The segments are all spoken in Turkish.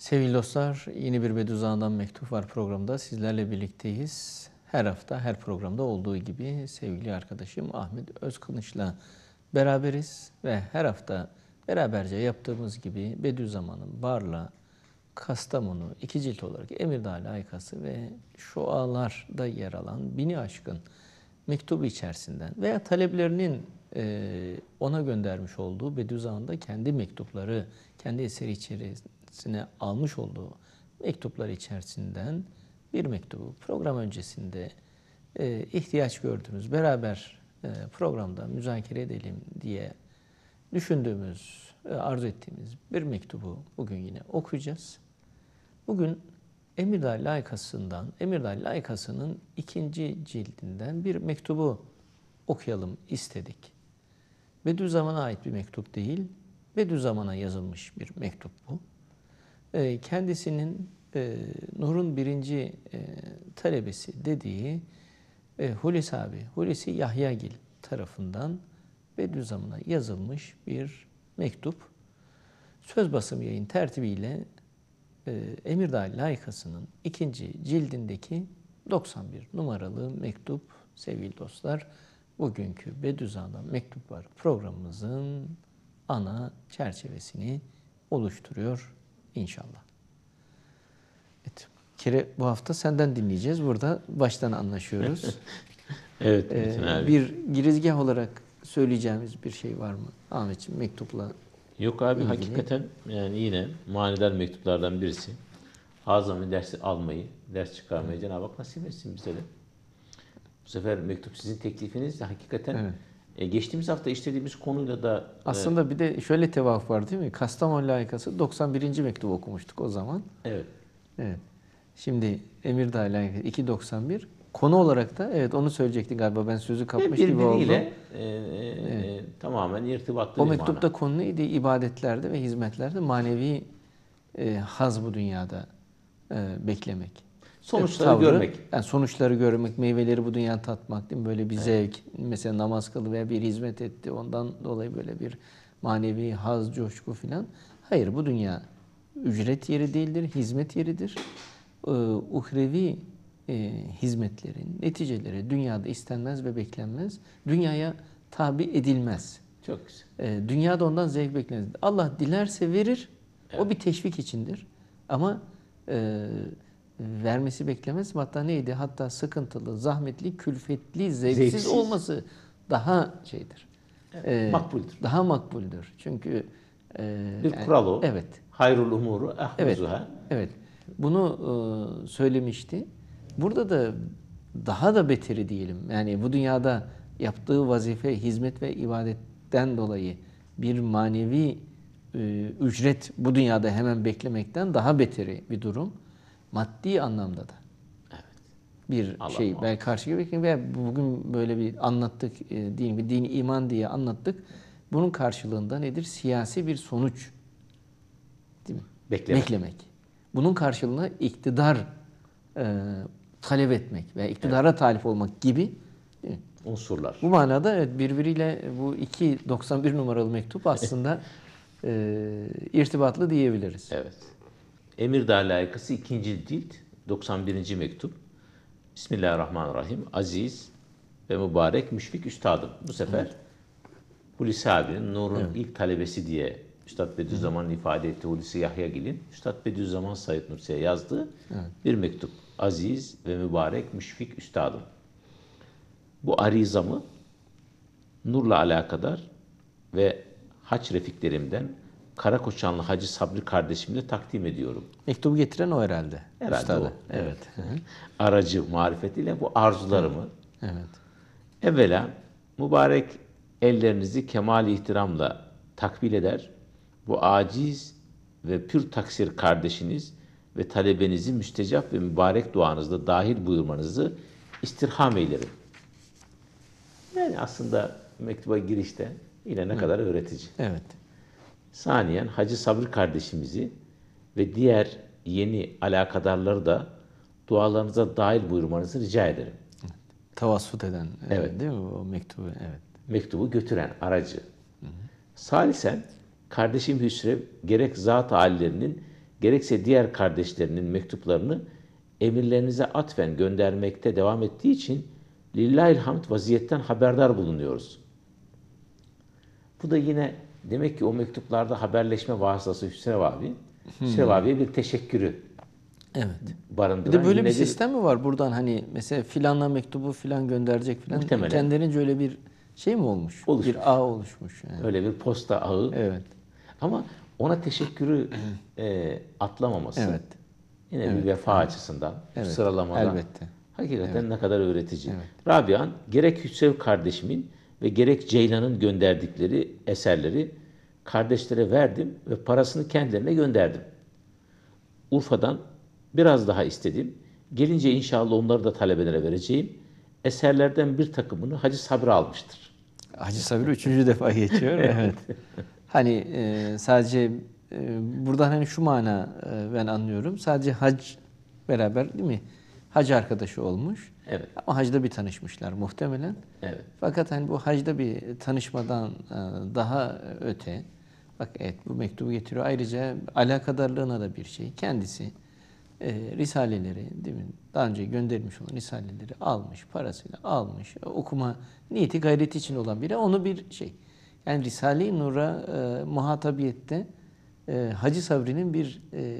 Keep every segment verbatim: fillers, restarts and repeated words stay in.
Sevgili dostlar, yeni bir Bediüzzaman'dan Mektup Var programında sizlerle birlikteyiz. Her hafta, her programda olduğu gibi sevgili arkadaşım Ahmet Özkılıç'la beraberiz ve her hafta beraberce yaptığımız gibi Bediüzzaman'ın Barla, Kastamonu iki cilt olarak Emirdağ Layıkası ve Şualar'da yer alan bini aşkın mektubu içerisinden veya taleplerinin ona göndermiş olduğu Bediüzzaman'da kendi mektupları, kendi eseri içerisine almış olduğu mektuplar içerisinden bir mektubu program öncesinde ihtiyaç gördüğümüz, beraber programda müzakere edelim diye düşündüğümüz, arzu ettiğimiz bir mektubu bugün yine okuyacağız. Bugün Emirdağ Layıkası'ndan, Emirdağ Layıkası'nın ikinci cildinden bir mektubu okuyalım istedik. Bediüzzaman'a ait bir mektup değil, Bediüzzaman'a yazılmış bir mektup bu. Kendisinin Nur'un birinci talebesi dediği Hulusi abi, Hulusi Yahyagil tarafından Bediüzzaman'a yazılmış bir mektup. Söz basım yayın tertibiyle Emirdağ Layıkası'nın ikinci cildindeki doksan bir numaralı mektup sevgili dostlar. Bugünkü Bediüzzaman'dan Mektup Var programımızın ana çerçevesini oluşturuyor inşallah. Evet, bir kere bu hafta senden dinleyeceğiz. Burada baştan anlaşıyoruz. Evet. Ee, bir girizgah olarak söyleyeceğimiz bir şey var mı Ahmetciğim mektupla? Yok abi ilgili. Hakikaten yani yine manidar mektuplardan birisi. Azami dersi almayı, ders çıkarmayı Cenab-ı Hak nasip etsin bize de. Bu sefer mektup sizin teklifiniz de hakikaten Evet. e, geçtiğimiz hafta işlediğimiz konuyla da Aslında e, bir de şöyle tevafuk var değil mi? Kastamonu Layıkası doksan birinci mektubu okumuştuk o zaman. evet. Evet. Şimdi Emirdağ Layıkası iki yüz doksan bir. Konu olarak da evet onu söyleyecektin galiba, ben sözü kapmış gibi oldum. Birbiriyle e, e, Evet. e, tamamen irtibatlı O bir mektupta mana. konu neydi? İbadetlerde ve hizmetlerde manevi e, haz bu dünyada e, beklemek. Sonuçları Tavrı, görmek. yani sonuçları görmek, meyveleri bu dünyada tatmak değil mi? Böyle bir zevk. Mesela namaz kıldı veya bir hizmet etti. Ondan dolayı böyle bir manevi haz, coşku filan. Hayır, bu dünya ücret yeri değildir, hizmet yeridir. Ee, uhrevi e, hizmetlerin neticeleri dünyada istenmez ve beklenmez. Dünyaya tabi edilmez. Çok güzel. Ee, dünyada ondan zevk beklenmez. Allah dilerse verir. Evet. O bir teşvik içindir. Ama e, vermesi beklemez. Hatta neydi? Hatta sıkıntılı, zahmetli, külfetli, zevksiz, Zevksiz. olması daha şeydir. Evet, Ee, makbuldür. Daha makbuldür. Çünkü e, Bir yani, kural o. Evet. Hayrul umuru Evet. ahvazuha. Evet. Bunu e, söylemişti. Burada da daha da beteri diyelim. Yani bu dünyada yaptığı vazife, hizmet ve ibadetten dolayı bir manevi e, ücret bu dünyada hemen beklemekten daha beteri bir durum. Maddi anlamda da. Evet. Bir Allah şey muhafaza. belki karşı gibi ve bugün böyle bir anlattık, e, din, bir din iman diye anlattık. Bunun karşılığında nedir? Siyasi bir sonuç. Değil mi? Beklemek. Beklemek. Bunun karşılığında iktidar e, talep etmek veya iktidara evet. talip olmak gibi değil mi? Unsurlar. Bu manada evet, birbiriyle bu iki doksan bir numaralı mektup aslında e, irtibatlı diyebiliriz. Evet. Emirdağ Layıkası ikinci cilt doksan birinci mektup. Bismillahirrahmanirrahim. Aziz ve mübarek müşfik üstadım. Bu sefer evet. Hulusi abinin Nur'un evet. ilk talebesi diye Üstad Bediüzzaman'ın ifade ettiği Hulusi Yahyagil'in Üstad Bediüzzaman Said Nursi'ye yazdığı evet. bir mektup. Aziz ve mübarek müşfik üstadım. Bu arizamı Nur'la alakadar ve haç refiklerimden Karakoçanlı Hacı Sabri kardeşimle takdim ediyorum. Mektubu getiren o herhalde. Herhalde Üstadı. o. Evet. Evet. Aracı marifetiyle bu arzularımı evet. evvela mübarek ellerinizi kemal ihtiramla takbil eder. Bu aciz ve pür taksir kardeşiniz ve talebenizi müstecap ve mübarek duanızda dahil buyurmanızı istirham eylerim. Yani aslında mektuba girişte yine ne evet. kadar öğretici. Evet. Saniyen Hacı Sabri kardeşimizi ve diğer yeni alakadarları da dualarınıza dahil buyurmanızı rica ederim. Tavassut eden evet. değil mi o mektubu? Evet. Mektubu götüren aracı. Hı hı. Salisen kardeşim Hüsrev gerek zat-ı halilerinin gerekse diğer kardeşlerinin mektuplarını emirlerinize atfen göndermekte devam ettiği için lillahilhamd vaziyetten haberdar bulunuyoruz. Bu da yine demek ki o mektuplarda haberleşme vasıtası Hüsrev abi, Hüsrev abiye bir teşekkürü Evet. barındıran. Bir de böyle yine bir sistem mi var buradan, hani mesela filanla mektubu filan gönderecek filan. Muhtemelen. Kendilerince öyle bir şey mi olmuş? Oluşmuş. Bir ağ oluşmuş yani. Öyle bir posta ağı. Evet. Ama ona teşekkürü e, atlamaması. Evet. Yine Evet. bir vefa açısından, Evet. sıralamadan. Elbette. Hakikaten ne kadar öğretici. Evet. Rabia'nın gerek Hüsrev kardeşimin ve gerek Ceylan'ın gönderdikleri eserleri kardeşlere verdim ve parasını kendilerine gönderdim. Urfa'dan biraz daha istedim. Gelince inşallah onları da talebelere vereceğim. Eserlerden bir takımını Hacı Sabri almıştır. Hacı Sabri üçüncü defa geçiyor. Evet. Hani e, sadece e, buradan hani şu mana e, ben anlıyorum. Sadece hac beraber değil mi? Hac arkadaşı olmuş. Evet. Ama hacda bir tanışmışlar muhtemelen. Evet. Fakat hani bu hacda bir tanışmadan e, daha öte. Bak evet, bu mektubu getiriyor. Ayrıca alakadarlığına da bir şey. Kendisi e, risaleleri, değil mi? Daha önce gönderilmiş olan risaleleri almış, parasıyla almış. Okuma niyeti, gayreti için olan biri. Onu bir şey. Yani Risale-i Nur'a e, muhatabiyette e, Hacı Sabri'nin bir e, e,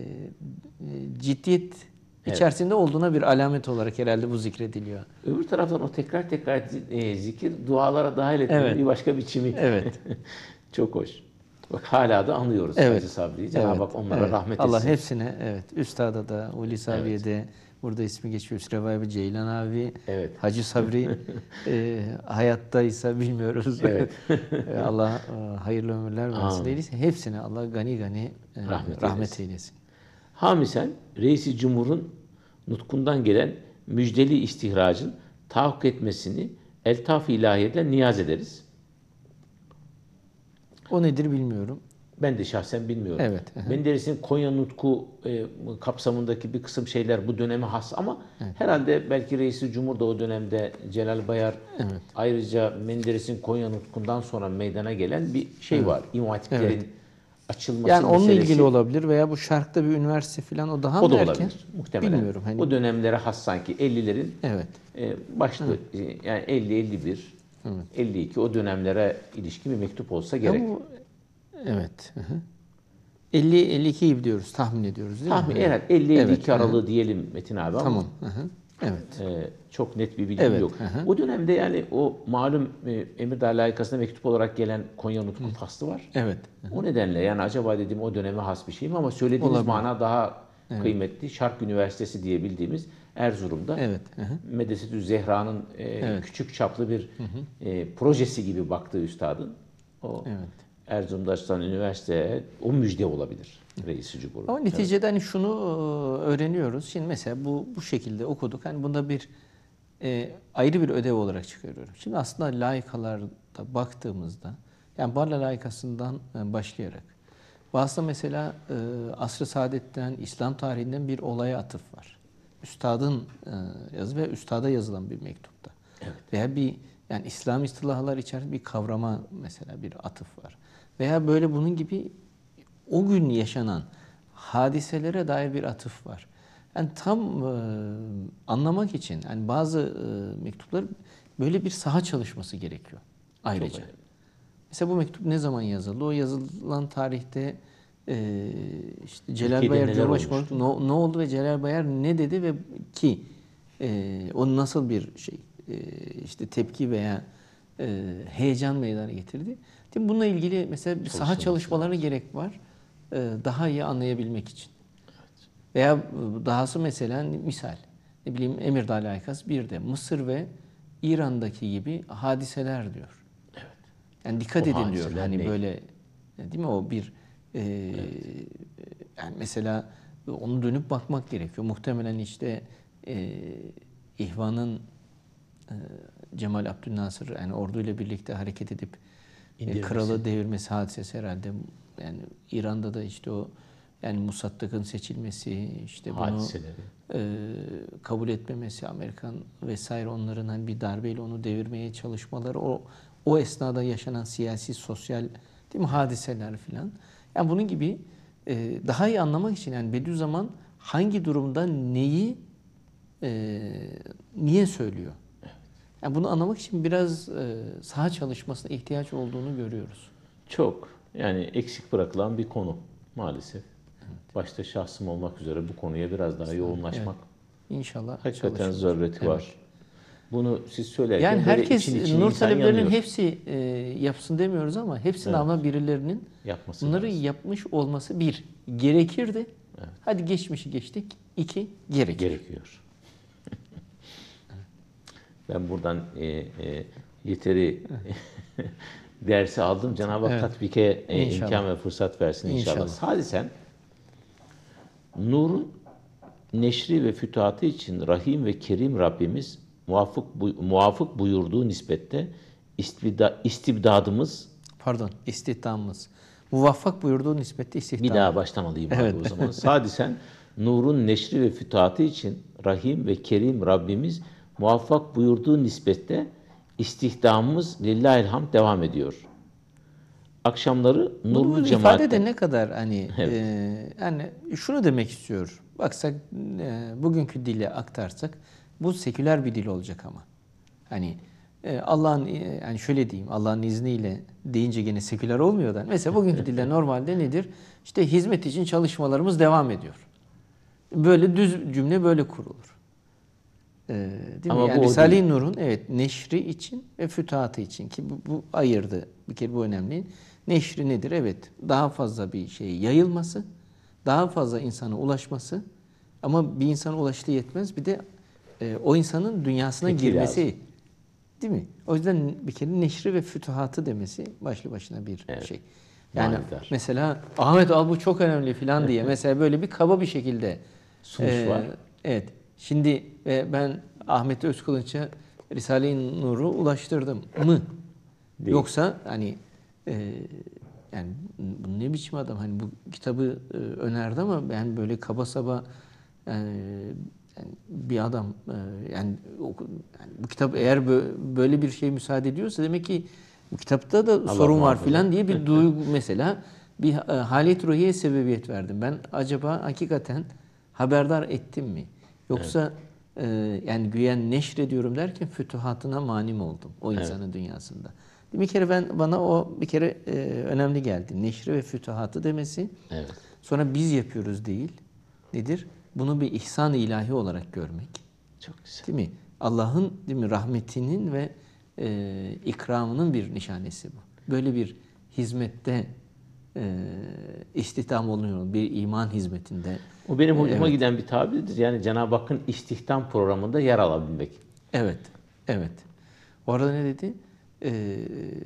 ciddiyet Evet. içerisinde olduğuna bir alamet olarak herhalde bu zikrediliyor. Öbür taraftan o tekrar tekrar e, zikir dualara dahil etmenin Evet. bir başka biçimi. Evet. Çok hoş. Bak hala da anlıyoruz Evet. Hacı Sabri'yi. Cenab-ı Hak onlara evet. rahmet Allah etsin. hepsine, evet. Üstada da, Uli Sabiye'de, burada ismi geçiyor. Hüsrev abi, Ceylan abi, Evet. Hacı Sabri e, hayattaysa bilmiyoruz. Evet. E, Allah e, hayırlı ömürler versin Amin. eylesin. Hepsine Allah gani gani e, Rahmet rahmet, eylesin. eylesin. Hamisen Reis-i Cumhur'un nutkundan gelen müjdeli istihracın tahakkuk etmesini eltaf-ı ilahiyeden niyaz ederiz. O nedir bilmiyorum. Ben de şahsen bilmiyorum. Evet, hı hı. Menderes'in Konya Nutku e, kapsamındaki bir kısım şeyler bu döneme has ama herhalde belki Reis-i Cumhur da o dönemde Celal Bayar, Evet. ayrıca Menderes'in Konya Nutku'ndan sonra meydana gelen bir şey var. İmam Hatiplerin Evet. açılması Yani onunla meselesi. ilgili olabilir veya bu Şark'ta bir üniversite falan, o daha O mı da erken? olabilir muhtemelen. Bilmiyorum. Hani, O dönemlere has sanki ellilerin evet. e, başlı e, yani elli elli bir, Evet. elli iki o dönemlere ilişkin bir mektup olsa gerek. Ya bu, evet. Hı hı. elli elli iki gibi diyoruz, tahmin ediyoruz değil Tahmin mi? evet elli elli iki Evet, hı hı. aralığı diyelim Metin abi ama Tamam. Hı hı. Evet. e, çok net bir bilgim Evet, yok. hı hı. O dönemde yani o malum e, Emirdağ layıkasına mektup olarak gelen Konya Nutku faslı var. Evet. O nedenle yani acaba dedim o döneme has bir şey mi ama söylediğiniz Olabilir. mana daha kıymetli. Şark Üniversitesi diye bildiğimiz Erzurum'da Evet. Hı hı. Medesetü Zehra'nın e, Evet. küçük çaplı bir e, projesi gibi baktığı üstadın o Evet. Erzurum'da açılan üniversiteye o müjde olabilir Reis-i Cumhur'un. Ama neticede hani şunu e, öğreniyoruz. Şimdi mesela bu bu şekilde okuduk. Hani bunda bir e, ayrı bir ödev olarak çıkarıyorum. Şimdi aslında laikalarda baktığımızda, yani Barla laikasından e, başlayarak bazı mesela e, Asr-ı Saadet'ten, İslam tarihinden bir olaya atıf var. Üstadın e, yazı ve üstada yazılan bir mektupta. Evet. Veya bir, yani İslam istilahlar içerisinde bir kavrama mesela bir atıf var. Veya böyle bunun gibi o gün yaşanan hadiselere dair bir atıf var. Yani tam e, anlamak için yani bazı e, mektuplar böyle bir saha çalışması gerekiyor ayrıca. önemli. Mesela bu mektup ne zaman yazıldı? O yazılan tarihte e, işte Celal Türkiye'de Bayar neler Cumhurbaşkanı olmuştu? ne, ne oldu ve Celal Bayar ne dedi ve ki e, o nasıl bir şey e, işte tepki veya e, heyecan meydana getirdi. Değil mi? Bununla ilgili mesela bir saha Çalışılması çalışmaları lazım. gerek var. e, daha iyi anlayabilmek için. Veya dahası mesela misal ne bileyim Emirdağ layıkası bir de Mısır ve İran'daki gibi hadiseler diyor. Evet. Yani dikkat O edin diyor. hadiseler Hani ne? böyle değil mi o bir e, yani mesela onu dönüp bakmak gerekiyor. Muhtemelen işte e, İhvan'ın e, Cemal Abdülnasır yani orduyla birlikte hareket edip e, İndirmesi. kralı devirmesi hadisesi herhalde. Yani İran'da da işte o yani Musaddık'ın seçilmesi, işte bunu Hadiseleri. e, kabul etmemesi, Amerikan vesaire onların hani bir darbeyle onu devirmeye çalışmaları, o o esnada yaşanan siyasi, sosyal değil mi hadiseler filan. Yani bunun gibi e, daha iyi anlamak için yani Bediüzzaman hangi durumda neyi e, niye söylüyor? Yani bunu anlamak için biraz e, saha çalışmasına ihtiyaç olduğunu görüyoruz. Çok yani eksik bırakılan bir konu maalesef. Başta şahsım olmak üzere bu konuya biraz daha yoğunlaşmak İnşallah hakikaten çalışılır. zarureti Evet. var. Bunu siz söylerken Yani böyle herkes için içine nur insan taleblerinin yanıyor. hepsi e, yapsın demiyoruz ama hepsini Evet. ama birilerinin Yapması bunları lazım. yapmış olması bir gerekirdi. Hadi geçmişi geçtik. İki gerekir. Gerekiyor. Ben buradan e, e, yeteri dersi aldım. Cenab-ı Hak Evet. tatbike e, İnşallah. imkan ve fırsat versin inşallah. İnşallah. Sadisen nurun neşri ve fütuhatı için Rahim ve Kerim Rabbimiz muvafık, bu, muvafık buyurduğu nispette istibda, istibdadımız Pardon, istihdamımız. Muvaffak buyurduğu nispette istihdam. bir daha baştan alayım abi Evet. o zaman. Sadisen nurun neşri ve fütuhatı için Rahim ve Kerim Rabbimiz muvaffak buyurduğu nispette istihdamımız lillahilhamd devam ediyor. Akşamları Bunu nurlu ifade cemaatten de ne kadar hani Evet. e, yani şunu demek istiyor. Baksak e, bugünkü dile aktarsak bu seküler bir dil olacak ama. Hani e, Allah'ın e, yani şöyle diyeyim Allah'ın izniyle deyince gene seküler olmuyor da. Mesela bugünkü dilde normalde nedir? İşte hizmet için çalışmalarımız devam ediyor. Böyle düz cümle böyle kurulur. E, değil Ama mi? bu Yani o Risale-i Nur'un evet neşri için ve fütuhatı için ki bu, bu ayırdı. Bir kere bu önemli. Neşri nedir? Evet, daha fazla bir şey yayılması, daha fazla insana ulaşması ama bir insana ulaştığı yetmez. Bir de e, o insanın dünyasına Peki girmesi. lazım. Değil mi? O yüzden bir kere neşri ve fütuhatı demesi başlı başına bir Evet. şey. Yani Manidar. mesela Ahmet al bu çok önemli falan diye mesela böyle bir kaba bir şekilde Sunuş e, var. Evet. Şimdi e, ben Ahmet Özkılıç'a Risale-i Nur'u ulaştırdım mı? Değil. Yoksa hani e, yani bu ne biçim adam hani bu kitabı e, önerdi ama ben böyle kaba saba yani, yani bir adam e, yani, oku- yani bu kitap eğer bö- böyle bir şey müsaade ediyorsa demek ki bu kitapta da sorun var muhafaza. filan diye bir duygu mesela bir e, halet ruhiye sebebiyet verdim. Ben acaba hakikaten haberdar ettim mi? Yoksa e, yani güya neşrediyorum derken fütuhatına mani mi oldum o insanın dünyasında? Bir kere ben bana o bir kere e, önemli geldi. Neşri ve fütuhatı demesi. Evet. Sonra biz yapıyoruz değil. Nedir? Bunu bir ihsan-ı ilahi olarak görmek. Çok güzel. Değil mi? Allah'ın değil mi rahmetinin ve e, ikramının bir nişanesi bu. Böyle bir hizmette e, istihdam oluyor. Bir iman hizmetinde. O benim hoşuma Evet. giden bir tabirdir. Yani Cenab-ı Hakk'ın istihdam programında yer alabilmek. Evet. Evet. Orada ne dedi? Ee,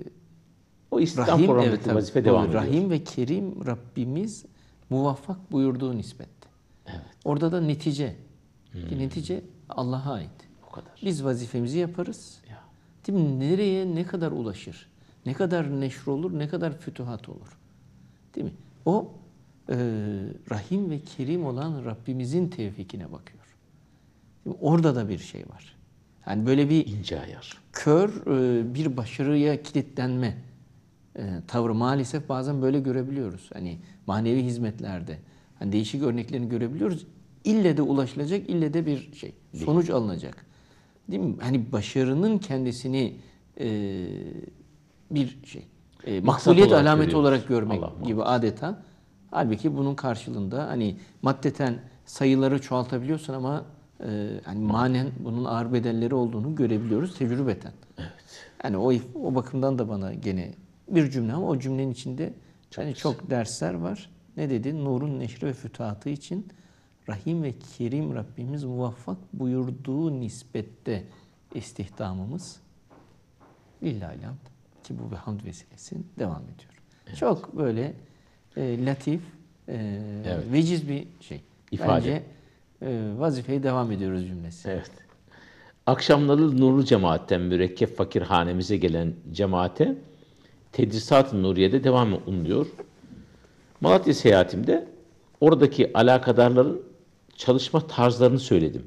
O istihdam Rahim programındaki evet tabii, vazife bu devam ediyor. Rahim ve Kerim Rabbimiz muvaffak buyurduğu nispette. Evet. Orada da netice. Ki netice Allah'a ait. O kadar. Biz vazifemizi yaparız. Ya. Değil mi? Nereye ne kadar ulaşır? Ne kadar neşr olur, ne kadar fütuhat olur? Değil mi? O e, Rahim ve Kerim olan Rabbimizin tevfikine bakıyor. Değil mi? Orada da bir şey var. Yani böyle bir İnce ayar. kör e, bir başarıya kilitlenme e, tavrı maalesef bazen böyle görebiliyoruz. Hani manevi hizmetlerde hani değişik örneklerini görebiliyoruz. İlle de ulaşılacak, ille de bir şey sonuç alınacak. Değil mi? Hani başarının kendisini e, bir şey e, Maksat makbuliyet olarak alameti görüyoruz. olarak görmek Allah gibi adeta. Halbuki bunun karşılığında hani maddeten sayıları çoğaltabiliyorsun ama e, hani manen bunun ağır bedelleri olduğunu görebiliyoruz tecrübeten. Evet. Yani o o bakımdan da bana gene bir cümle ama o cümlenin içinde Çok yani güzel. çok dersler var. Ne dedi? Nurun neşri ve fütuhatı için Rahim ve Kerim Rabbimiz muvaffak buyurduğu nispette istihdamımız lillahi hamd ki bu bir hamd vesilesi devam ediyor. Çok böyle e, latif, e, Evet. veciz bir şey. İfade. Bence e, vazifeye devam ediyoruz cümlesi. Evet. Akşamları nurlu cemaatten mürekkep fakir hanemize gelen cemaate tedrisat-ı nuriyede devam oluyor. Malatya seyahatimde oradaki alakadarların çalışma tarzlarını söyledim.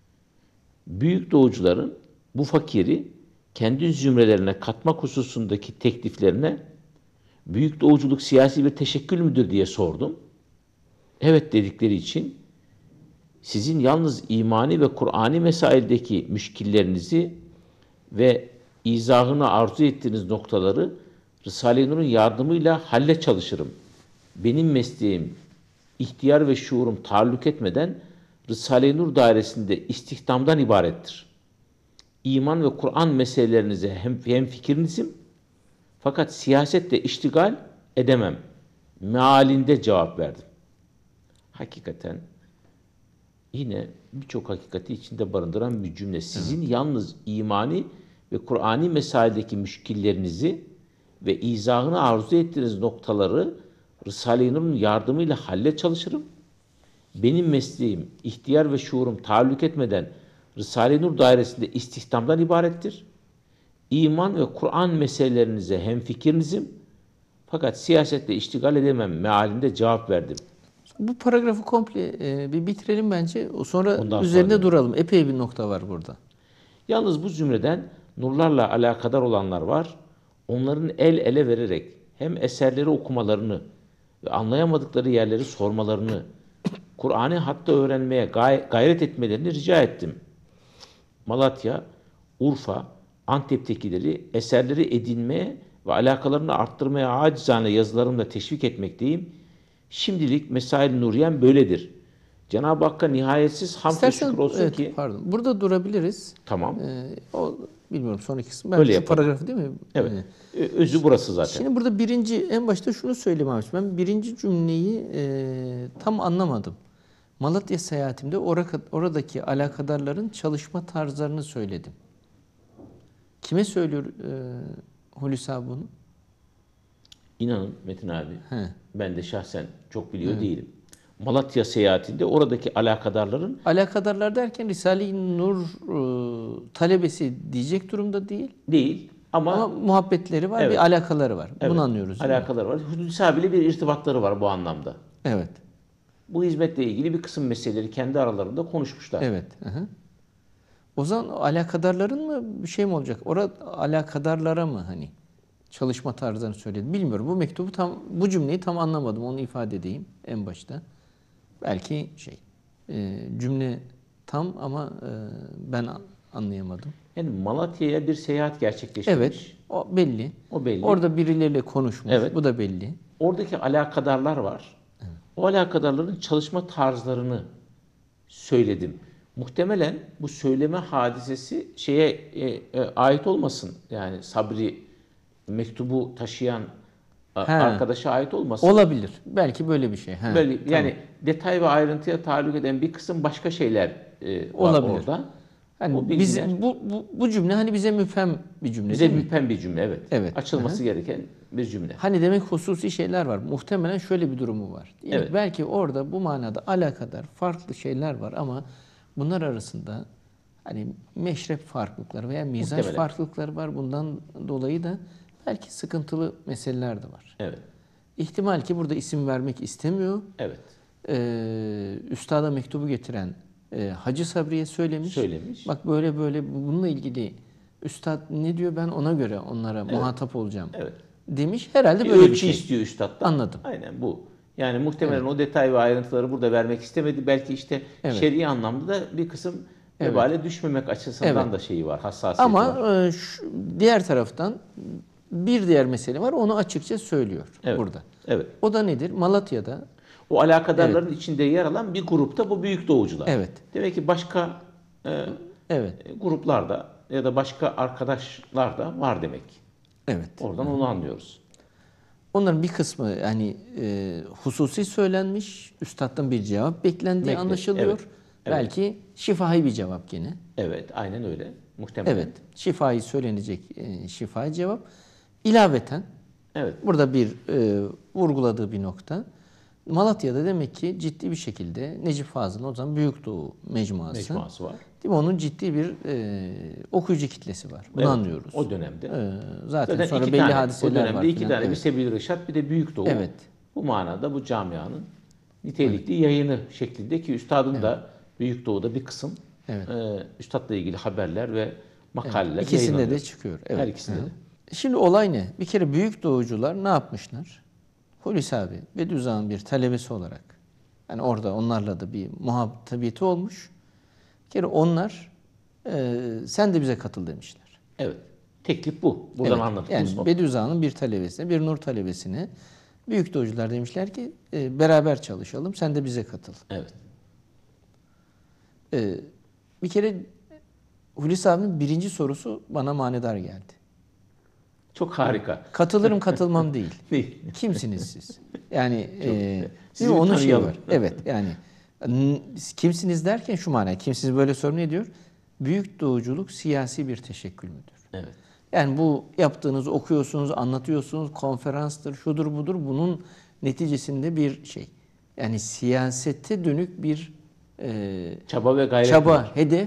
Büyük doğucuların bu fakiri kendi zümrelerine katmak hususundaki tekliflerine büyük doğuculuk siyasi bir teşekkül müdür diye sordum. evet dedikleri için sizin yalnız imani ve Kur'ani mesaildeki müşkillerinizi ve izahını arzu ettiğiniz noktaları Risale-i Nur'un yardımıyla halle çalışırım. Benim mesleğim, ihtiyar ve şuurum taalluk etmeden Risale-i Nur dairesinde istihdamdan ibarettir. İman ve Kur'an meselelerinize hem, hem fikrinizim, fakat siyasetle iştigal edemem. Mealinde cevap verdim. Hakikaten yine birçok hakikati içinde barındıran bir cümle. Sizin evet. yalnız imani ve Kur'ani mesaildeki müşkillerinizi ve izahını arzu ettiğiniz noktaları Risale-i Nur'un yardımıyla halle çalışırım. Benim mesleğim, ihtiyar ve şuurum taalluk etmeden Risale-i Nur dairesinde istihdamdan ibarettir. İman ve Kur'an meselelerinize hemfikirinizim, fakat siyasetle iştigal edemem mealinde cevap verdim. Bu paragrafı komple e, bir bitirelim bence. Sonra Ondan üzerinde sonra duralım. Epey bir nokta var burada. Yalnız bu cümleden nurlarla alakadar olanlar var. Onların el ele vererek hem eserleri okumalarını ve anlayamadıkları yerleri sormalarını, Kur'an'ı hatta öğrenmeye gay- gayret etmelerini rica ettim. Malatya, Urfa, Antep'tekileri eserleri edinmeye ve alakalarını arttırmaya acizane yazılarımla teşvik etmekteyim. Şimdilik Mesail-i Nuriyen böyledir. Cenab-ı Hakk'a nihayetsiz hamd ve şükür olsun evet, ki... Pardon. Burada durabiliriz. Tamam. Ee, o bilmiyorum sonraki kısmı. Ben Öyle şu yapalım. paragrafı değil mi? Evet. Ee, Özü burası zaten. Şimdi burada birinci, en başta şunu söyleyeyim abi. Ben birinci cümleyi e, tam anlamadım. Malatya seyahatimde oraka, oradaki alakadarların çalışma tarzlarını söyledim. Kime söylüyor e, Hulusi abi bunu? İnanın Metin abi, He. ben de şahsen çok biliyor He. değilim. Malatya seyahatinde oradaki alakadarların... Alakadarlar derken Risale-i Nur e, talebesi diyecek durumda değil. Değil ama... Ama muhabbetleri var, evet. bir alakaları var. Evet. Bunu anlıyoruz. Alakaları var. Hulusi abiyle bir irtibatları var bu anlamda. Evet. Bu hizmetle ilgili bir kısım meseleleri kendi aralarında konuşmuşlar. Evet. Hı-hı. O zaman alakadarların mı bir şey mi olacak? Orada alakadarlara mı hani çalışma tarzlarını söyledi? Bilmiyorum. Bu mektubu tam, bu cümleyi tam anlamadım. Onu ifade edeyim en başta. Belki şey e, cümle tam ama e, ben anlayamadım. Yani Malatya'ya bir seyahat gerçekleştirmiş. Evet. O belli. O belli. Orada birileriyle konuşmuş. Evet. Bu da belli. Oradaki alakadarlar var. Evet. O alakadarların çalışma tarzlarını söyledim. Muhtemelen bu söyleme hadisesi şeye e, e, ait olmasın. Yani Sabri mektubu taşıyan He. arkadaşa ait olmasın. Olabilir. Belki böyle bir şey. He. Böyle, tamam. Yani detay ve ayrıntıya taalluk eden bir kısım başka şeyler e, var olabilir. Orada. Hani biz, bu, bu, bu cümle hani bize müphem bir cümle Bize değil mi? müphem bir cümle evet. Evet. Açılması Hı-hı. gereken bir cümle. Hani demek hususi şeyler var. Muhtemelen şöyle bir durumu var. Yani evet. Belki orada bu manada alakadar farklı şeyler var ama bunlar arasında hani meşrep farklılıkları veya mizaç Muhtemelen. farklılıkları var. Bundan dolayı da belki sıkıntılı meseleler de var. Evet. İhtimal ki burada isim vermek istemiyor. Evet. Ee, Üstada mektubu getiren e, Hacı Sabri'ye söylemiş. Söylemiş. Bak böyle böyle bununla ilgili Üstad ne diyor, ben ona göre onlara evet. muhatap olacağım. Evet. Demiş. Herhalde bir böyle bir şey şey istiyor Üstad'dan. Anladım. Aynen bu. Yani muhtemelen evet. o detay ve ayrıntıları burada vermek istemedi. Belki işte evet. şer'i anlamda da bir kısım evet. vebale düşmemek açısından evet. da şeyi var, hassasiyeti Ama var. E, şu, diğer taraftan bir diğer mesele var. Onu açıkça söylüyor evet. burada. Evet. O da nedir? Malatya'da o alakadarların evet. içinde yer alan bir grupta bu büyük doğucular. Evet. Demek ki başka e, evet. gruplarda ya da başka arkadaşlar da var demek. Evet. Oradan onu anlıyoruz. Onların bir kısmı yani e, hususi söylenmiş, üstadtan bir cevap beklendiği Bekle. anlaşılıyor. Evet. Evet. Belki şifahi bir cevap gene. Evet, aynen öyle. Muhtemelen. Evet, şifahi söylenecek e, şifahi cevap. İlaveten, evet. burada bir e, vurguladığı bir nokta. Malatya'da demek ki ciddi bir şekilde Necip Fazıl'ın o zaman Büyük Doğu Mecmuası. Mecmuası var. Değil mi? Onun ciddi bir e, okuyucu kitlesi var. Bunu evet, anlıyoruz. O dönemde. E, zaten, zaten sonra belli tane, hadiseler var. O dönemde iki falan. tane evet. bir Sebil Reşat bir de Büyük Doğu. Evet. Bu manada bu camianın nitelikli evet. yayını şeklinde ki üstadın evet. da Büyük Doğu'da bir kısım evet. e, üstadla ilgili haberler ve makaleler evet. İkisinde de çıkıyor. Evet. Her ikisinde Hı. de. Şimdi olay ne? Bir kere Büyük Doğucular ne yapmışlar? Hulusi abi Bediüzzaman'ın bir talebesi olarak Yani orada onlarla da bir muhabbeti olmuş. Bir kere onlar e, sen de bize katıl demişler. Evet. Teklif bu. Buradan Evet, anladığımız yani o. Bediüzzaman'ın bir talebesine, bir nur talebesine büyük doğucular demişler ki e, beraber çalışalım, sen de bize katıl. Evet. E, bir kere Hulusi abinin birinci sorusu bana manidar geldi. Çok harika. Katılırım katılmam değil. Değil. Kimsiniz siz? Yani e, değil Sizi mi? bir Onun şeyi tanıyalım. var. Evet yani n- kimsiniz derken şu manaya, kimsiniz böyle soru ne diyor? Büyük doğuculuk siyasi bir teşekkül müdür? Evet. Yani bu yaptığınız, okuyorsunuz, anlatıyorsunuz, konferanstır, şudur budur, bunun neticesinde bir şey. Yani siyasete dönük bir e, Çaba ve gayret çaba, var. hedef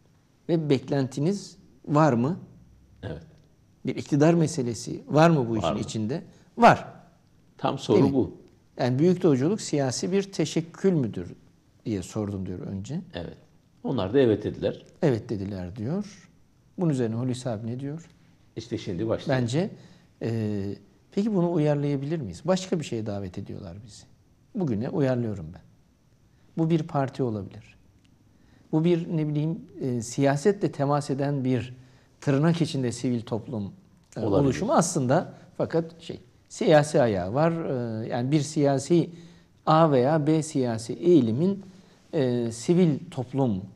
ve beklentiniz var mı? Evet. Bir iktidar meselesi var mı bu Var işin mı? içinde? Var. Tam Değil soru mi? bu. Yani büyük doğuculuk siyasi bir teşekkül müdür diye sordum diyor önce. Evet. Onlar da evet dediler. Evet dediler diyor. Bunun üzerine Hulusi abi ne diyor? İşte şimdi başlıyor. Bence e, peki bunu uyarlayabilir miyiz? Başka bir şeye davet ediyorlar bizi. Bugüne uyarlıyorum ben. Bu bir parti olabilir. Bu bir ne bileyim e, siyasetle temas eden bir tırnak içinde sivil toplum e, Olabilir. oluşumu aslında fakat şey siyasi ayağı var. E, yani bir siyasi A veya B siyasi eğilimin e, sivil toplum e,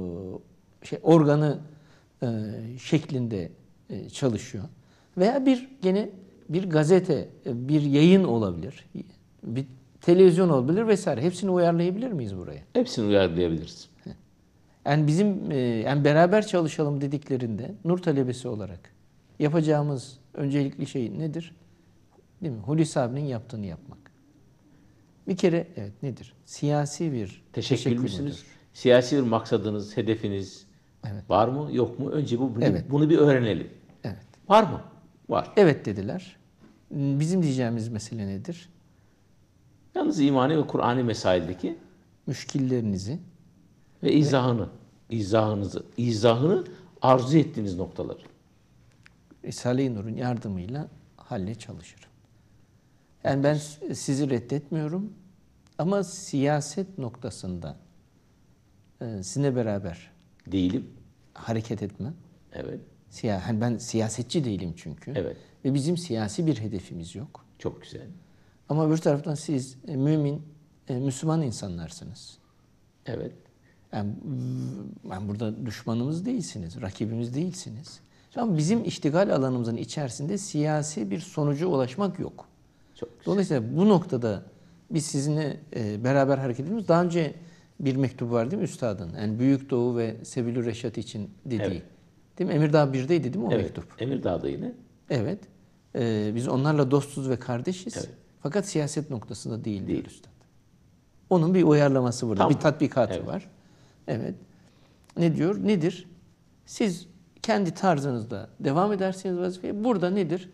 şey organı e, şeklinde e, çalışıyor. Veya bir gene bir gazete, e, bir yayın olabilir. Bir televizyon olabilir vesaire. Hepsini uyarlayabilir miyiz buraya? Hepsini uyarlayabiliriz. Yani bizim e, yani beraber çalışalım dediklerinde nur talebesi olarak yapacağımız öncelikli şey nedir? Değil mi? Hulusi abinin yaptığını yapmak. Bir kere evet nedir? Siyasi bir Teşekkür teşekkür müsünüz? müdür? Siyasi bir maksadınız, hedefiniz Evet. var mı, yok mu? Önce bu bunu, Evet. bunu bir öğrenelim. Evet. Var mı? Var. Evet dediler. Bizim diyeceğimiz mesele nedir? Yalnız imani ve Kur'ani mesaildeki Müşkillerinizi ve izahını, izahınızı, izahını arzu ettiğiniz noktalar. Risale-i Nur'un yardımıyla halle çalışırım. Yani ben sizi reddetmiyorum ama siyaset noktasında e, sizinle beraber Değilim. hareket etmem. Evet. Siya, hani ben siyasetçi değilim çünkü. Evet. Ve bizim siyasi bir hedefimiz yok. Çok güzel. Ama bir taraftan siz e, mümin, e, Müslüman insanlarsınız. Evet. Yani, yani burada düşmanımız değilsiniz, rakibimiz değilsiniz. Ama bizim iştigal alanımızın içerisinde siyasi bir sonuca ulaşmak yok. Çok güzel. Dolayısıyla bu noktada biz sizinle e, beraber hareket ediyoruz. Daha önce bir mektup var değil mi üstadın? Yani Büyük Doğu ve Sebil-i Reşat için dediği. Evet. Değil mi? Emirdağ bir'deydi değil mi o Evet. mektup? Emirdağ'da yine. Evet. Ee, biz onlarla dostuz ve kardeşiz. Evet. Fakat siyaset noktasında değil, Değil. diyor üstad. Onun bir uyarlaması burada. Tam. Bir tatbikatı Evet. var. Evet. Ne diyor? Nedir? Siz kendi tarzınızda devam edersiniz vazifeye. Burada nedir?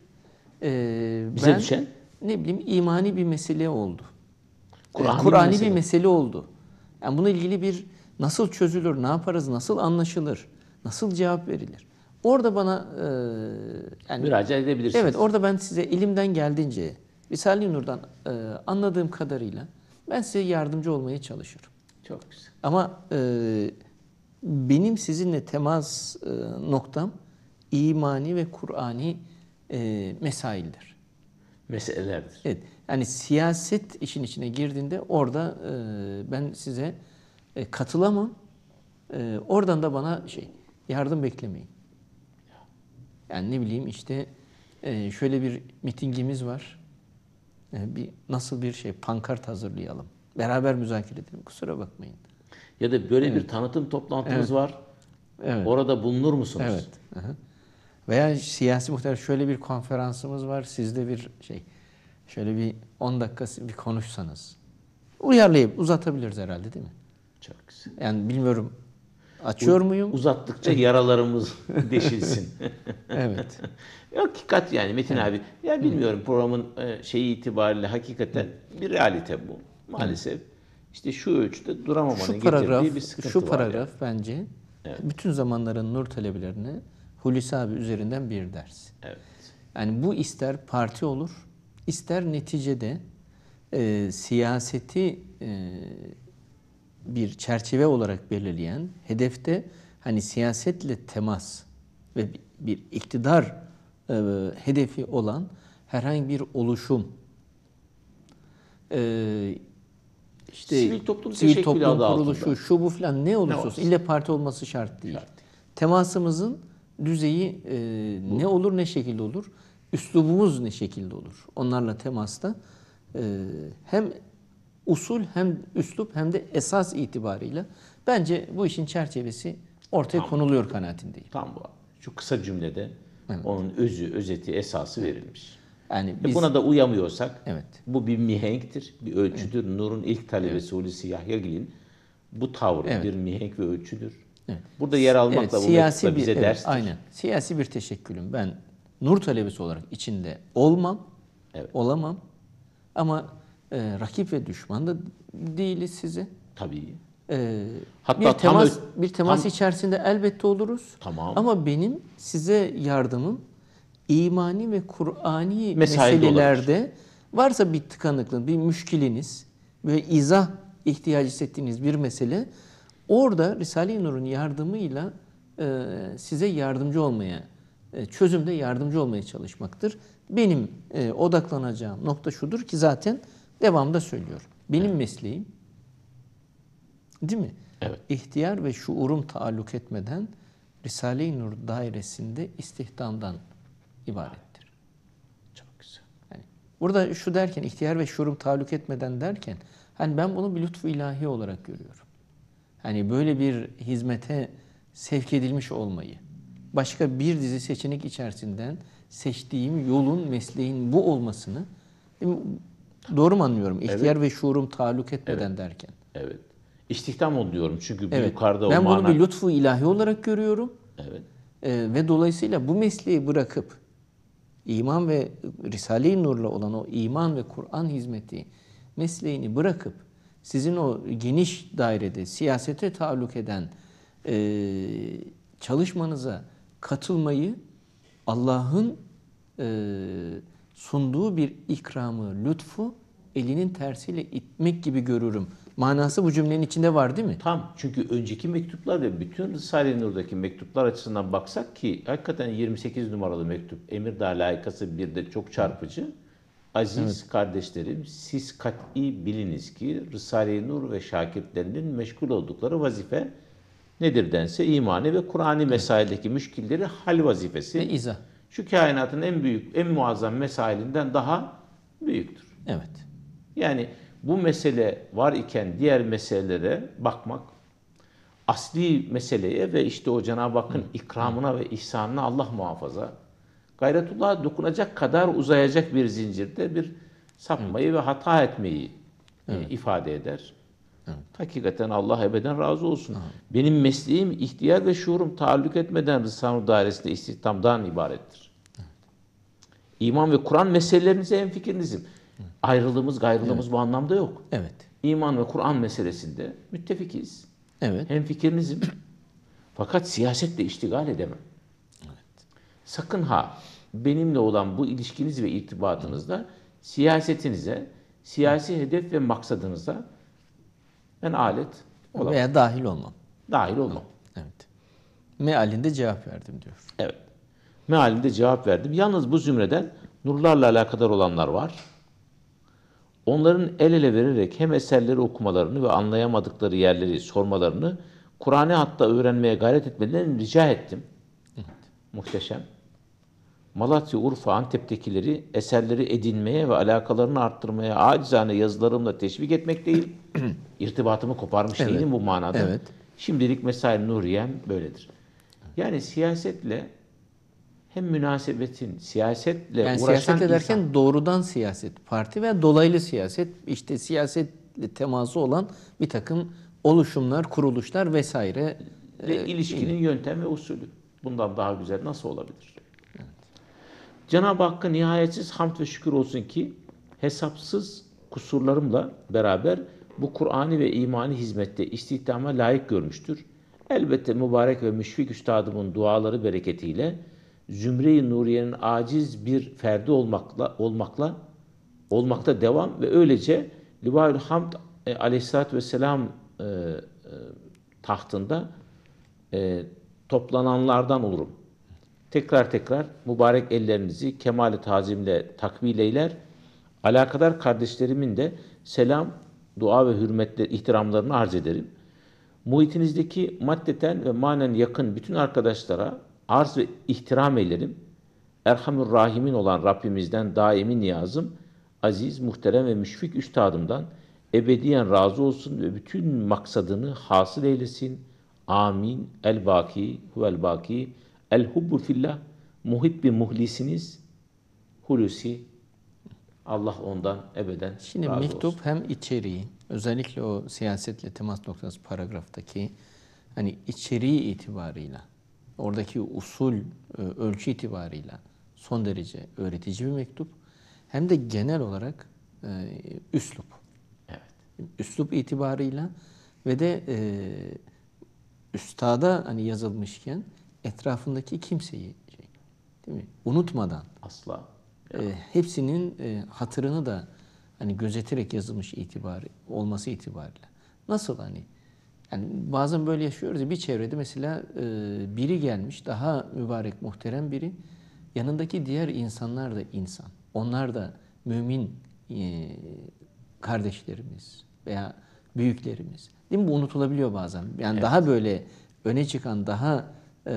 Ee, Bize düşen? Ne bileyim imani bir mesele oldu. Kur'ani Kur'ani, bir Kur'ani bir, mesele. mesele oldu. Yani bununla ilgili bir nasıl çözülür, ne yaparız, nasıl anlaşılır, nasıl cevap verilir? Orada bana e, yani Müracaat edebilirsiniz. evet orada ben size elimden geldiğince Risale-i Nur'dan e, anladığım kadarıyla ben size yardımcı olmaya çalışırım. Çok güzel. Ama e, benim sizinle temas e, noktam imani ve Kur'ani e, mesaildir. Meselelerdir. Evet. Yani siyaset işin içine girdiğinde orada e, ben size e, katılamam. E, oradan da bana şey yardım beklemeyin. Yani ne bileyim işte e, şöyle bir mitingimiz var. E, bir nasıl bir şey pankart hazırlayalım. Beraber müzakere edelim. Kusura bakmayın. Ya da böyle bir tanıtım toplantımız Evet. var. Evet. Orada bulunur musunuz? Evet. Aha. Veya siyasi muhtemelen şöyle bir konferansımız var. Sizde bir şey şöyle bir on dakika bir konuşsanız. Uyarlayıp uzatabiliriz herhalde değil mi? Çok güzel. Yani bilmiyorum açıyor muyum? Uzattıkça yaralarımız deşilsin. Evet. Hakikat yani Metin abi. Ya bilmiyorum programın e, şeyi itibariyle hakikaten bir realite bu. Maalesef işte şu ölçüde duramamanın Şu paragraf, getirdiği bir sıkıntı şu var. paragraf yani. bence Evet. bütün zamanların nur talebelerine Hulusi abi üzerinden bir ders. Evet. Yani bu ister parti olur, ister neticede e, siyaseti e, bir çerçeve olarak belirleyen, hedefte hani siyasetle temas ve bir iktidar e, hedefi olan herhangi bir oluşum, e, işte Sivil toplum sivil teşekkülü toplum adı kuruluşu, altında. şu bu falan ne olursa Ne olsun, olsun. ille parti olması şart değil. Şart. Temasımızın düzeyi e, ne olur, ne şekilde olur, üslubumuz ne şekilde olur. Onlarla temasta e, hem usul hem üslup hem de esas itibarıyla bence bu işin çerçevesi ortaya Tamam. konuluyor kanaatindeyim. Tam bu. Şu kısa cümlede Evet. onun özü, özeti, esası verilmiş. Yani E biz buna da uyamıyorsak evet. bu bir mihenktir, bir ölçüdür. Nur'un ilk talebesi Hulusi Yahyagil'in bu tavrı Evet. bir mihenk ve ölçüdür. Evet. Burada yer almak Evet, da bu siyasi mektupta bir bize evet, derstir. aynen. Siyasi bir teşekkülüm. Ben nur talebesi olarak içinde olmam. Evet. Olamam. Ama e, rakip ve düşman da değiliz size. Tabii. E, Hatta bir tam temas ö- bir temas tam- içerisinde elbette oluruz. Tamam. Ama benim size yardımım imani ve Kur'ani Mesailde meselelerde varsa bir tıkanıklık, bir müşkiliniz ve izah ihtiyacı hissettiğiniz bir mesele, orada Risale-i Nur'un yardımıyla e, size yardımcı olmaya, e, çözümde yardımcı olmaya çalışmaktır. Benim e, odaklanacağım nokta şudur ki zaten devamda söylüyor. Benim mesleğim, değil mi? Evet. İhtiyar ve şuurum taalluk etmeden Risale-i Nur dairesinde istihdamdan ibarettir. Çok güzel. Yani burada şu derken, ihtiyar ve şuurum taalluk etmeden derken, hani ben bunu bir lütfu ilahi olarak görüyorum. Hani böyle bir hizmete sevk edilmiş olmayı, başka bir dizi seçenek içerisinden seçtiğim yolun, mesleğin bu olmasını, doğru mu anlıyorum? İhtiyar Evet. ve şuurum taalluk etmeden derken. Evet. İstihdam ol diyorum çünkü bu Evet. yukarıda Ben o bunu mana... bir lütfu ilahi olarak görüyorum. Evet. Ee, ve dolayısıyla bu mesleği bırakıp iman ve Risale-i Nur'la olan o iman ve Kur'an hizmeti mesleğini bırakıp sizin o geniş dairede siyasete taalluk eden e, çalışmanıza katılmayı Allah'ın e, sunduğu bir ikramı, lütfu elinin tersiyle itmek gibi görürüm. Manası bu cümlenin içinde var değil mi? Tam çünkü önceki mektuplar ve bütün Risale-i Nur'daki mektuplar açısından baksak ki hakikaten yirmi sekiz numaralı mektup Emirdağ layıkası bir de çok çarpıcı. Aziz kardeşlerim, siz kat'i biliniz ki Risale-i Nur ve şakirtlerinin meşgul oldukları vazife nedir dense imani ve Kur'ani mesaildeki müşkilleri hal vazifesi. Ve izah. Şu kainatın en büyük, en muazzam mesailinden daha büyüktür. Evet. Yani bu mesele var iken diğer meselelere bakmak, asli meseleye ve işte o Cenab-ı Hakk'ın ikramına ve ihsanına Allah muhafaza, gayretullah'a dokunacak kadar uzayacak bir zincirde bir sapmayı ve hata etmeyi e, ifade eder. Hakikaten Allah ebeden razı olsun. Benim mesleğim ihtiyar ve şuurum taalluk etmeden Risale-i Nur dairesinde istihdamdan ibarettir. İman ve Kur'an meselelerinize hemfikirinizim. Ayrılığımız, gayrılığımız bu anlamda yok. Evet. İman ve Kur'an meselesinde müttefikiz. Evet. Hemfikirinizim. Fakat siyasetle iştigal edemem. Sakın ha benimle olan bu ilişkiniz ve irtibatınızda siyasetinize, siyasi hedef ve maksadınıza ben alet olamam. Veya dahil olmam. Dahil olmam. Evet. Mealinde cevap verdim diyor. Evet. Mealinde cevap verdim. Yalnız bu zümreden nurlarla alakadar olanlar var. Onların el ele vererek hem eserleri okumalarını ve anlayamadıkları yerleri sormalarını, Kur'an'ı hatta öğrenmeye gayret etmelerini rica ettim. Evet. Muhteşem. Malatya, Urfa, Antep'tekileri eserleri edinmeye ve alakalarını arttırmaya acizane yazılarımla teşvik etmekteyim. İrtibatımı koparmış Evet. değilim bu manada. Evet. Şimdilik Mesai Nuriyem böyledir. Yani siyasetle hem münasebetin, siyasetle Yani uğraşan siyaset ederken insan, doğrudan siyaset, parti ve dolaylı siyaset, işte siyasetle teması olan bir takım oluşumlar, kuruluşlar vesaire. ve e, ilişkinin yöntem ve usulü. Bundan daha güzel nasıl olabilir? Evet. Cenab-ı Hakk'a nihayetsiz hamd ve şükür olsun ki hesapsız kusurlarımla beraber bu Kur'an'ı ve imani hizmette istihdama layık görmüştür. Elbette mübarek ve müşfik üstadımın duaları bereketiyle Zümre-i Nuriye'nin aciz bir ferdi olmakla, olmakla olmakta devam ve öylece Livaül Hamd e, Aleyhisselatü Vesselam e, e, tahtında e, toplananlardan olurum. Tekrar tekrar mübarek ellerinizi kemal-i tazimle takbil eyler. Alakadar kardeşlerimin de selam, dua ve hürmetler, ihtiramlarını arz ederim. Muhitinizdeki maddeten ve manen yakın bütün arkadaşlara arz ve ihtiram eylerim. Erhamür Rahimin olan Rabbimizden daimi niyazım, aziz, muhterem ve müşfik üstadımdan ebediyen razı olsun ve bütün maksadını hasıl eylesin. Amin. El-Baki, huvel-Baki, el-Hubbu fillah, muhibbi muhlisiniz, Hulusi. Allah ondan ebeden Şimdi razı mektup olsun. hem içeriği, özellikle o siyasetle temas noktası paragraftaki hani içeriği itibarıyla, oradaki usul, e, ölçü itibarıyla son derece öğretici bir mektup. Hem de genel olarak e, üslup. Evet. Üslup itibarıyla ve de e, üstada hani yazılmışken etrafındaki kimseyi şey, değil mi? Unutmadan Asla. e, hepsinin e, hatırını da hani gözeterek yazılmış itibarı olması itibariyle. Nasıl hani yani bazen böyle yaşıyoruz ya, bir çevrede mesela e, biri gelmiş, daha mübarek muhterem biri, yanındaki diğer insanlar da insan. Onlar da mümin e, kardeşlerimiz veya büyüklerimiz. Değil mi? Bu unutulabiliyor bazen. Yani Evet. daha böyle öne çıkan, daha e,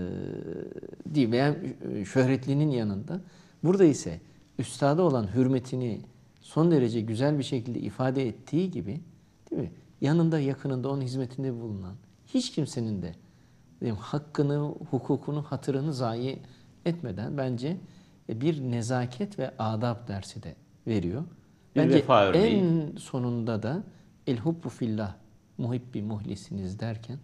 değil veya şöhretlinin yanında. Burada ise üstada olan hürmetini son derece güzel bir şekilde ifade ettiği gibi, değil mi? Yanında, yakınında, onun hizmetinde bulunan hiç kimsenin de diyeyim, hakkını, hukukunu, hatırını zayi etmeden bence bir nezaket ve adab dersi de veriyor. Bir Bence vefa örneği. en sonunda da el hubbu fillah, muhibbi muhlisiniz derken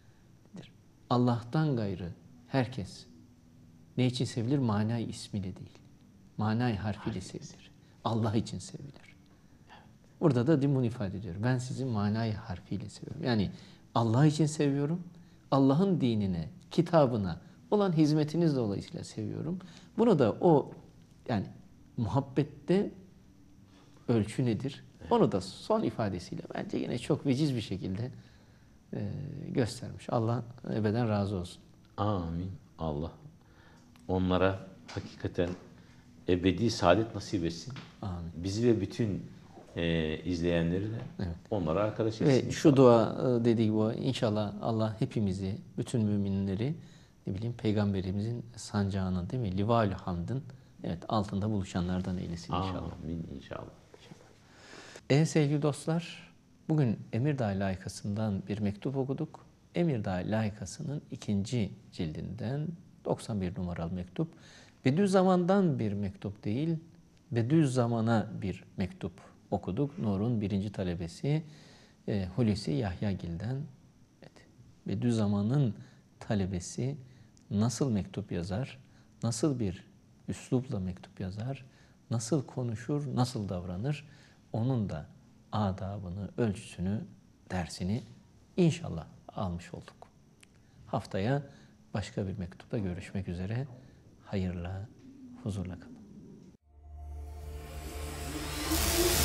Allah'tan gayrı herkes ne için sevilir? Manay ismiyle değil. Manay harfiyle sevilir. Allah için sevilir. Burada da bunu ifade ediyor. Ben sizi manay harfiyle seviyorum. Yani Allah için seviyorum. Allah'ın dinine, kitabına olan hizmetiniz dolayısıyla seviyorum. Bunu da o yani muhabbette ölçü nedir? Onu da son ifadesiyle bence yine çok veciz bir şekilde e, göstermiş. Allah ebeden razı olsun. Amin. Allah onlara hakikaten ebedi saadet nasip etsin. Amin. Bizi ve bütün e, izleyenleri de Evet. onlara arkadaş etsin. Ve inşallah. şu dua e, dediği gibi inşallah Allah hepimizi, bütün müminleri ne bileyim Peygamberimizin sancağının değil mi? Livaül Hamd'ın evet altında buluşanlardan eylesin inşallah. Amin inşallah. Evet sevgili dostlar, bugün Emirdağ Layıkası'ndan bir mektup okuduk. Emirdağ Layıkası'nın ikinci cildinden doksan bir numaralı mektup. Bediüzzaman'dan bir mektup değil, Bediüzzaman'a bir mektup okuduk. Nur'un birinci talebesi e, Hulusi Yahyagil'den. Evet, Bediüzzaman'ın talebesi nasıl mektup yazar, nasıl bir üslupla mektup yazar, nasıl konuşur, nasıl davranır, onun da adabını, ölçüsünü, dersini inşallah almış olduk. Haftaya başka bir mektupta görüşmek üzere. Hayırla, huzurla kalın.